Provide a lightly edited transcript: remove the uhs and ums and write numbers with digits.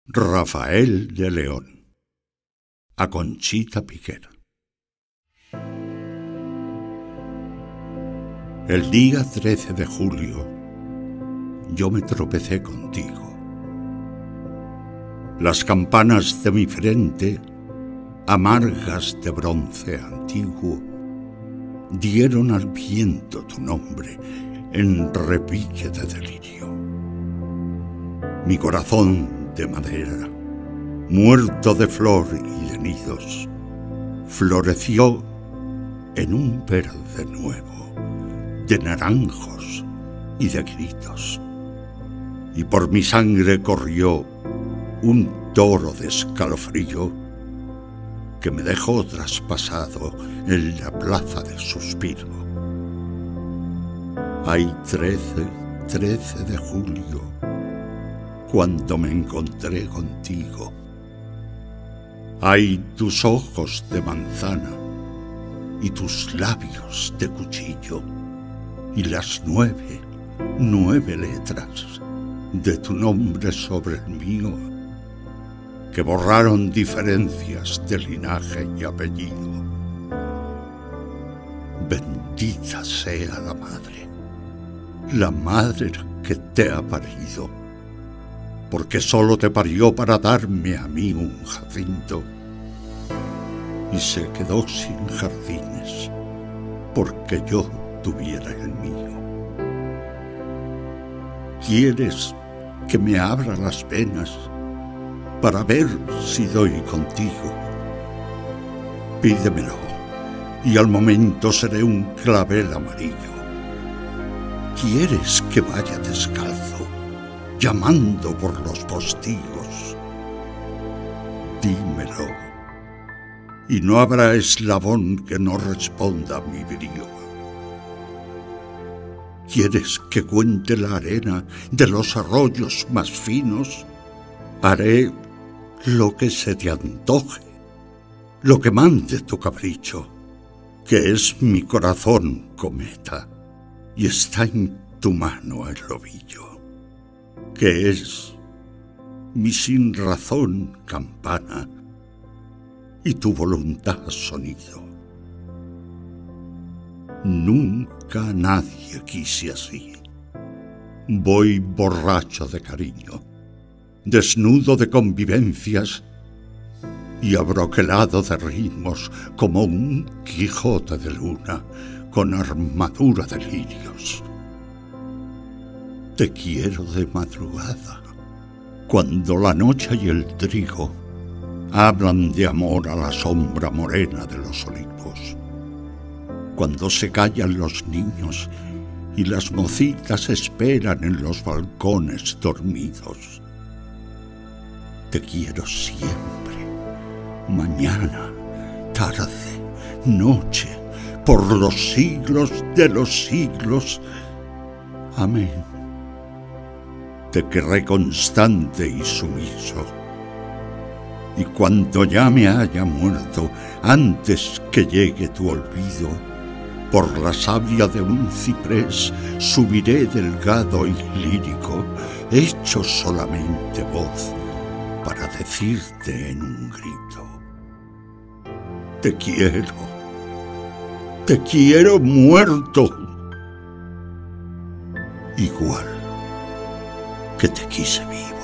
Rafael de León, a Conchita Piquer. El día 13 de julio yo me tropecé contigo. Las campanas de mi frente, amargas de bronce antiguo, dieron al viento tu nombre en repique de delirio. Mi corazón de madera, muerto de flor y de nidos, floreció en un verde nuevo, de naranjos y de gritos. Y por mi sangre corrió un toro de escalofrío que me dejó traspasado en la plaza del suspiro. Hay 13 de julio, cuando me encontré contigo. Hay tus ojos de manzana y tus labios de cuchillo y las 9 letras de tu nombre sobre el mío que borraron diferencias de linaje y apellido. Bendita sea la madre que te ha parido, porque solo te parió para darme a mí un jacinto y se quedó sin jardines porque yo tuviera el mío. ¿Quieres que me abra las venas para ver si doy contigo? Pídemelo y al momento seré un clavel amarillo. ¿Quieres que vaya descalzo, llamando por los postigos? Dímelo, y no habrá eslabón que no responda a mi brío. ¿Quieres que cuente la arena de los arroyos más finos? Haré lo que se te antoje, lo que mande tu capricho, que es mi corazón cometa y está en tu mano el ovillo, que es mi sinrazón campana y tu voluntad sonido. Nunca a nadie quise así. Voy borracho de cariño, desnudo de convivencias y abroquelado de ritmos como un Quijote de luna con armadura de lirios. Te quiero de madrugada, cuando la noche y el trigo hablan de amor a la sombra morena de los olivos, cuando se callan los niños y las mocitas esperan en los balcones dormidos. Te quiero siempre, mañana, tarde, noche, por los siglos de los siglos. Amén. Te querré constante y sumiso. Y cuando ya me haya muerto, antes que llegue tu olvido, por la savia de un ciprés subiré delgado y lírico, hecho solamente voz, para decirte en un grito: te quiero muerto, igual que te quise vivo.